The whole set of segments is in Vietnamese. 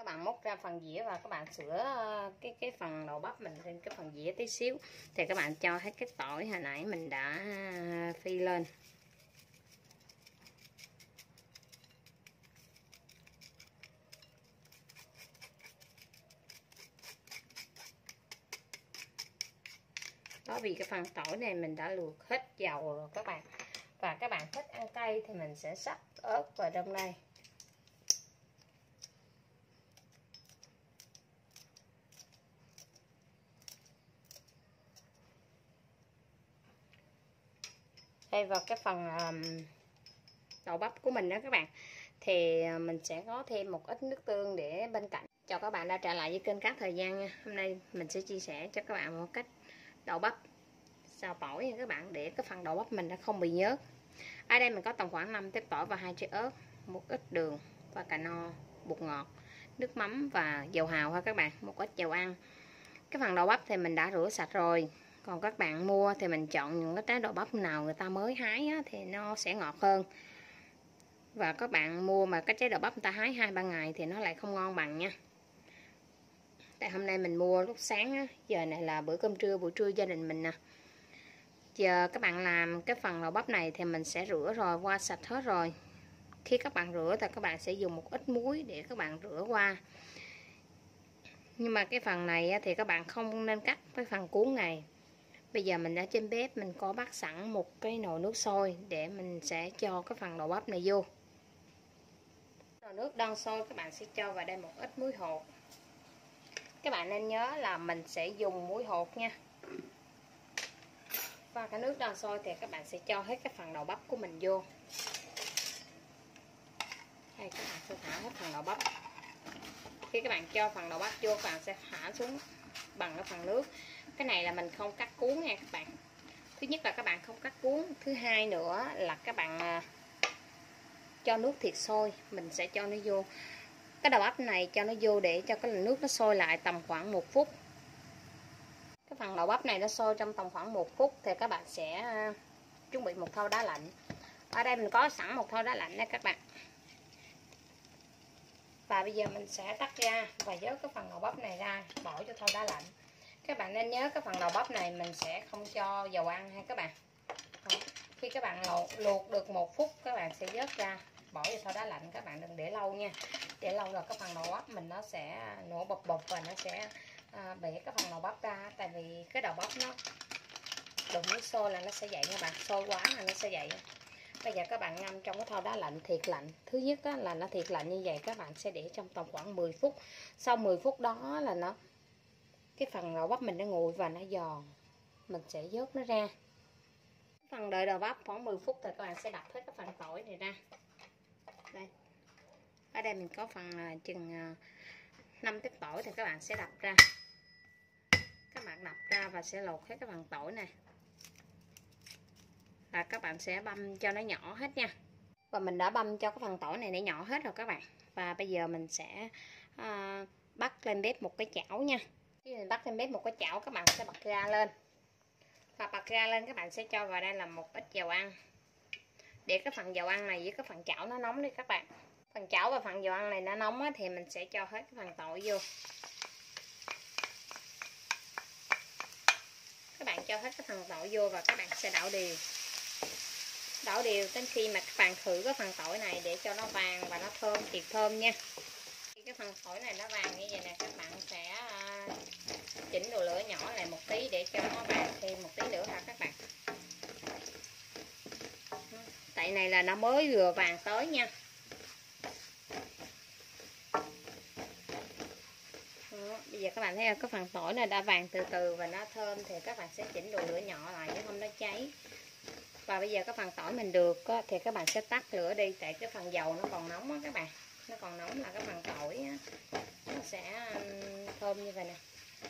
Các bạn múc ra phần dĩa và các bạn sửa cái phần đầu bắp mình lên cái phần dĩa tí xíu. Thì các bạn cho hết cái tỏi hồi nãy mình đã phi lên. Đó, vì cái phần tỏi này mình đã luộc hết dầu rồi các bạn. Và các bạn thích ăn cay thì mình sẽ sắc ớt vào trong đây. Đây vào cái phần đậu bắp của mình đó các bạn, thì mình sẽ có thêm một ít nước tương để bên cạnh. Chào các bạn đã trở lại với kênh Cát Thời Gian nha. Hôm nay mình sẽ chia sẻ cho các bạn một cách đậu bắp xào tỏi nha các bạn, để cái phần đậu bắp mình nó không bị nhớt. Ở đây mình có tầm khoảng 5 tép tỏi và 2 trái ớt, một ít đường và cà no, bột ngọt, nước mắm và dầu hào ha các bạn, một ít dầu ăn. Cái phần đậu bắp thì mình đã rửa sạch rồi. Còn các bạn mua thì mình chọn những cái trái đậu bắp nào người ta mới hái á, thì nó sẽ ngọt hơn. Và các bạn mua mà cái trái đậu bắp người ta hái 2-3 ngày thì nó lại không ngon bằng nha. Tại hôm nay mình mua lúc sáng á, giờ này là bữa cơm trưa, buổi trưa gia đình mình nè. Giờ các bạn làm cái phần đậu bắp này thì mình sẽ rửa rồi, qua sạch hết rồi. Khi các bạn rửa thì các bạn sẽ dùng một ít muối để các bạn rửa qua. Nhưng mà cái phần này thì các bạn không nên cắt cái phần cuốn này. Bây giờ mình đã trên bếp mình có bắt sẵn một cái nồi nước sôi để mình sẽ cho cái phần đậu bắp này vô. Nồi nước đang sôi các bạn sẽ cho vào đây một ít muối hột. Các bạn nên nhớ là mình sẽ dùng muối hột nha. Và cái nước đang sôi thì các bạn sẽ cho hết cái phần đậu bắp của mình vô. Đây, các bạn sẽ thả hết phần đậu bắp. Khi các bạn cho phần đậu bắp vô, các bạn sẽ thả xuống bằng cái phần nước. Cái này là mình không cắt cuốn nha các bạn. Thứ nhất là các bạn không cắt cuốn. Thứ hai nữa là các bạn cho nước thiệt sôi. Mình sẽ cho nó vô. Cái đậu bắp này cho nó vô để cho cái nước nó sôi lại tầm khoảng 1 phút. Cái phần đậu bắp này nó sôi trong tầm khoảng 1 phút thì các bạn sẽ chuẩn bị một thau đá lạnh. Ở đây mình có sẵn một thau đá lạnh đây các bạn. Và bây giờ mình sẽ tắt ra và vớt cái phần đậu bắp này ra, bỏ cho thau đá lạnh. Các bạn nên nhớ cái phần đậu bắp này mình sẽ không cho dầu ăn ha các bạn. Khi các bạn luộc được 1 phút các bạn sẽ vớt ra, bỏ vào thau đá lạnh. Các bạn đừng để lâu nha. Để lâu rồi cái phần đậu bắp mình nó sẽ nổ bọt bọt và nó sẽ bể cái phần đậu bắp ra. Tại vì cái đậu bắp nó đụng nước sôi là nó sẽ dậy nha bạn. Sôi quá là nó sẽ dậy. Bây giờ các bạn ngâm trong cái thau đá lạnh thiệt lạnh. Thứ nhất là nó thiệt lạnh như vậy, các bạn sẽ để trong tầm khoảng 10 phút. Sau 10 phút đó là cái phần đậu bắp mình nó nguội và nó giòn. Mình sẽ vớt nó ra. Phần đợi đậu bắp khoảng 10 phút thì các bạn sẽ đập hết cái phần tỏi này ra. Đây. Ở đây mình có phần chừng 5 tép tỏi thì các bạn sẽ đập ra. Các bạn đập ra và sẽ lột hết cái phần tỏi này. Và các bạn sẽ băm cho nó nhỏ hết nha. Và mình đã băm cho cái phần tỏi này nhỏ hết rồi các bạn. Và bây giờ mình sẽ bắt lên bếp một cái chảo nha. Khi mình bắt lên bếp một cái chảo các bạn sẽ bật ga lên. Và bật ga lên các bạn sẽ cho vào đây là một ít dầu ăn. Để cái phần dầu ăn này với cái phần chảo nó nóng đi các bạn. Phần chảo và phần dầu ăn này nó nóng thì mình sẽ cho hết cái phần tỏi vô. Các bạn cho hết cái phần tỏi vô và các bạn sẽ đảo đều. Đảo đều đến khi mà các bạn khử cái phần tỏi này để cho nó vàng và nó thơm, thiệt thơm nha. Khi cái phần tỏi này nó vàng như vậy nè, các bạn sẽ chỉnh độ lửa nhỏ lại một tí để cho nó vàng thêm một tí nữa ha các bạn. Tại này là nó mới vừa vàng tới nha. Đó, bây giờ các bạn thấy cái phần tỏi này đã vàng từ từ và nó thơm thì các bạn sẽ chỉnh độ lửa nhỏ lại chứ không nó cháy. Và bây giờ cái phần tỏi mình được thì các bạn sẽ tắt lửa đi, tại cái phần dầu nó còn nóng á các bạn. Nó còn nóng là cái phần tỏi nó sẽ thơm như vậy nè.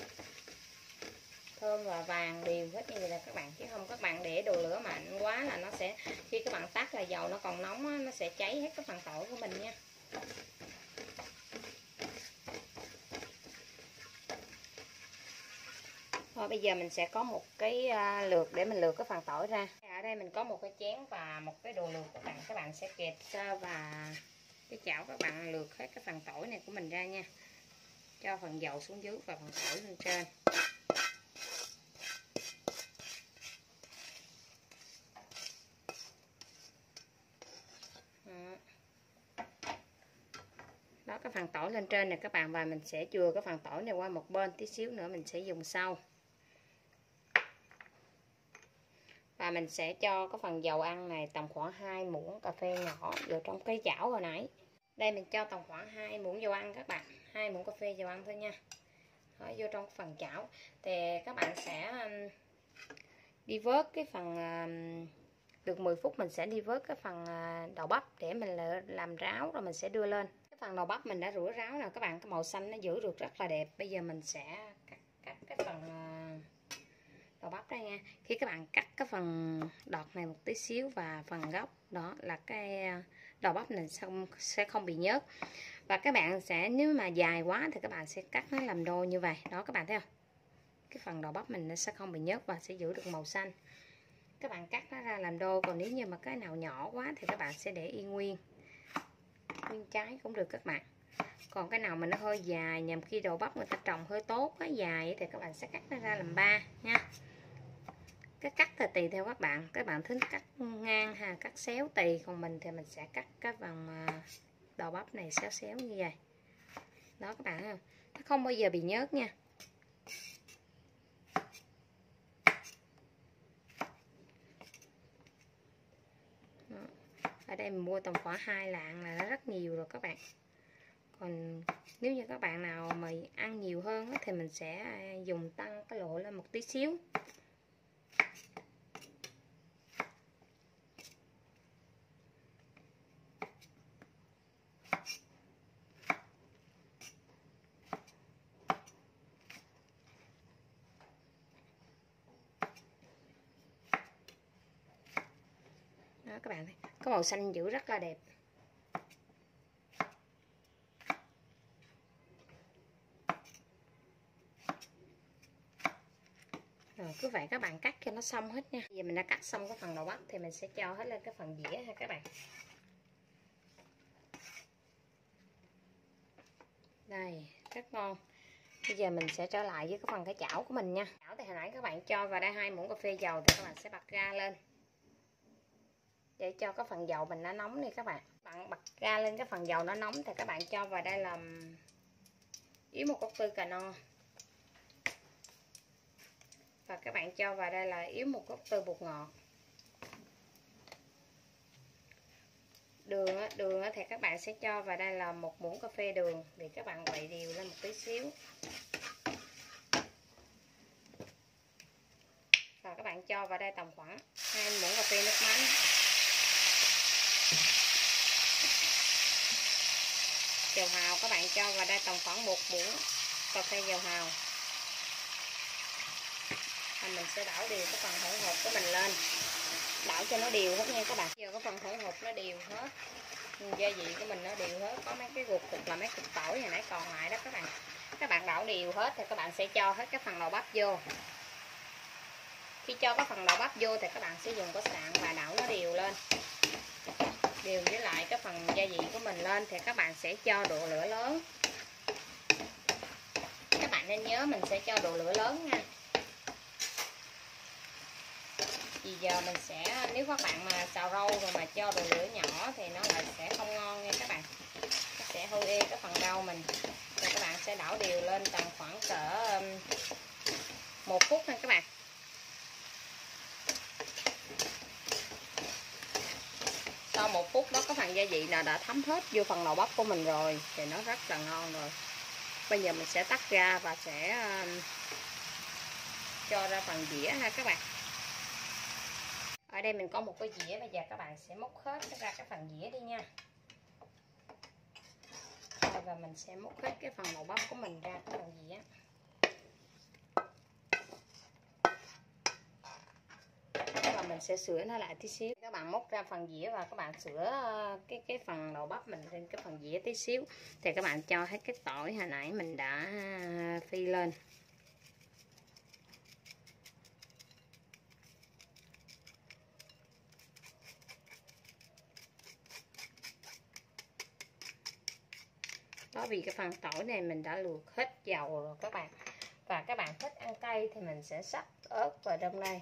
Thơm và vàng đều hết như vậy là các bạn, chứ không các bạn để đồ lửa mạnh quá là nó sẽ, khi các bạn tắt là dầu nó còn nóng á, nó sẽ cháy hết cái phần tỏi của mình nha. Rồi bây giờ mình sẽ có một cái lược để mình lược cái phần tỏi ra. Ở đây mình có một cái chén và một cái đồ lược các bạn sẽ kẹp và cái chảo các bạn lược hết cái phần tỏi này của mình ra nha. cho phần dầu xuống dưới và phần tỏi lên trên. Đó, cái phần tỏi lên trên này các bạn, và mình sẽ chừa cái phần tỏi này qua một bên, tí xíu nữa mình sẽ dùng sau. Và mình sẽ cho cái phần dầu ăn này tầm khoảng 2 muỗng cà phê nhỏ vào trong cái chảo hồi nãy. Đây mình cho tầm khoảng 2 muỗng dầu ăn các bạn, 2 muỗng cà phê dầu ăn thôi nha. Đó, vô trong phần chảo thì các bạn sẽ đi vớt cái phần được 10 phút mình sẽ đi vớt cái phần đậu bắp để mình làm ráo, rồi mình sẽ đưa lên. Cái phần đậu bắp mình đã rửa ráo nè các bạn, cái màu xanh nó giữ được rất là đẹp. Bây giờ mình sẽ cắt cái phần đậu bắp đây nha. Khi các bạn cắt cái phần đọt này một tí xíu và phần gốc, đó là cái đậu bắp này sẽ không bị nhớt. Và các bạn sẽ, nếu mà dài quá thì các bạn sẽ cắt nó làm đôi như vậy. Đó các bạn thấy không? Cái phần đậu bắp mình nó sẽ không bị nhớt và sẽ giữ được màu xanh. Các bạn cắt nó ra làm đôi. Còn nếu như mà cái nào nhỏ quá thì các bạn sẽ để y nguyên trái cũng được các bạn. Còn cái nào mà nó hơi dài, nhằm khi đậu bắp người ta trồng hơi tốt quá dài thì các bạn sẽ cắt nó ra làm 3 nha. Cái cắt thì tùy theo các bạn thích cắt ngang ha, cắt xéo tùy. Còn mình thì mình sẽ cắt cái phần đậu bắp này xéo xéo như vậy. Đó các bạn thấy không? Nó không bao giờ bị nhớt nha. Đó. Ở đây mình mua tầm khoảng 2 lạng là nó rất nhiều rồi các bạn. Còn nếu như các bạn nào mà ăn nhiều hơn thì mình sẽ dùng tăng cái độ lên một tí xíu. Đó các bạn thấy, có màu xanh giữ rất là đẹp. Rồi cứ vậy các bạn cắt cho nó xong hết nha. Bây giờ mình đã cắt xong cái phần đậu bắp thì mình sẽ cho hết lên cái phần dĩa ha các bạn. Đây, rất ngon. Bây giờ mình sẽ trở lại với cái phần cái chảo của mình nha. Chảo thì hồi nãy các bạn cho vào đây 2 muỗng cà phê dầu thì các bạn sẽ bật ga lên. Để cho cái phần dầu mình nó nóng đi các bạn. Bạn bật ga lên cái phần dầu nó nóng thì các bạn cho vào đây là yến một cốc tư cà no. Và các bạn cho vào đây là yến một cốc tư bột ngọt. Đường thì các bạn sẽ cho vào đây là 1 muỗng cà phê đường, để các bạn quậy đều lên một tí xíu. Và các bạn cho vào đây tầm khoảng 2 muỗng cà phê nước mắm. Dầu hào các bạn cho vào đây tầm khoảng 1 muỗng cà phê dầu hào. Và mình sẽ đảo đều cái phần hỗn hợp của mình lên, đảo cho nó đều hết nha các bạn. Giờ cái phần hỗn hợp nó đều hết, gia vị của mình nó đều hết, có mấy cái ruột thịt là mấy cục tỏi hồi nãy còn lại đó các bạn. Các bạn đảo đều hết thì các bạn sẽ cho hết cái phần đậu bắp vô. Khi cho cái phần đậu bắp vô thì các bạn sẽ dùng cái sạn và đảo nó đều lên, đều với lại cái phần gia vị của mình lên thì các bạn sẽ cho độ lửa lớn. Các bạn nên nhớ mình sẽ cho độ lửa lớn nha. Vì giờ mình sẽ, nếu các bạn mà xào rau rồi mà cho độ lửa nhỏ thì nó lại sẽ không ngon nha các bạn. Nó sẽ hôi ê cái phần rau mình. Rồi các bạn sẽ đảo đều lên tầm khoảng cỡ 1 phút thôi các bạn. Sau 1 phút đó cái phần gia vị là đã thấm hết vô phần đậu bắp của mình rồi thì nó rất là ngon rồi. Bây giờ mình sẽ tắt ra và sẽ cho ra phần dĩa ha các bạn. Ở đây mình có một cái dĩa, bây giờ các bạn sẽ múc hết ra cái phần dĩa đi nha. Và mình sẽ múc hết cái phần đậu bắp của mình ra cái phần dĩa. Và mình sẽ sửa nó lại tí xíu. Các bạn múc ra phần dĩa và các bạn sửa cái phần đậu bắp mình lên cái phần dĩa tí xíu. Thì các bạn cho hết cái tỏi hồi nãy mình đã phi lên. Đó, vì cái phần tỏi này mình đã luộc hết dầu rồi các bạn. Và các bạn thích ăn cay thì mình sẽ xắt ớt vào trong đây.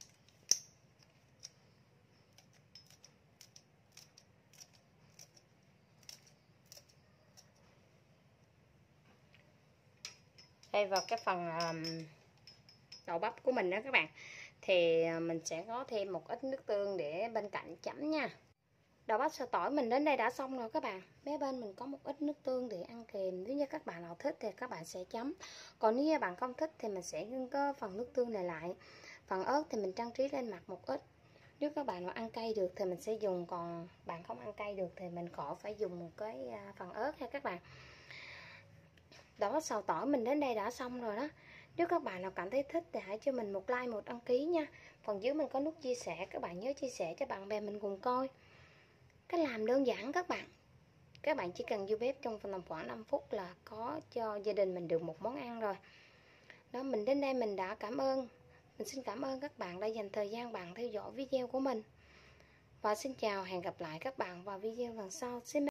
Đây, vào cái phần đậu bắp của mình đó các bạn, thì mình sẽ có thêm một ít nước tương để bên cạnh chấm nha. Đậu bắp xào tỏi mình đến đây đã xong rồi các bạn. Bé bên mình có một ít nước tương để ăn kèm. Nếu như các bạn nào thích thì các bạn sẽ chấm. Còn nếu như bạn không thích thì mình sẽ ngưng có phần nước tương này lại. Phần ớt thì mình trang trí lên mặt một ít. Nếu các bạn nào ăn cay được thì mình sẽ dùng, còn bạn không ăn cay được thì mình khỏi phải dùng một cái phần ớt ha các bạn. Đậu bắp xào tỏi mình đến đây đã xong rồi đó. Nếu các bạn nào cảm thấy thích thì hãy cho mình một like, một đăng ký nha. Phần dưới mình có nút chia sẻ, các bạn nhớ chia sẻ cho bạn bè mình cùng coi. Cách làm đơn giản các bạn. Các bạn chỉ cần vô bếp trong tầm khoảng 5 phút là có cho gia đình mình được một món ăn rồi. Đó, mình đến đây mình đã cảm ơn. Mình xin cảm ơn các bạn đã dành thời gian bạn theo dõi video của mình. Và xin chào, hẹn gặp lại các bạn vào video lần sau. Xin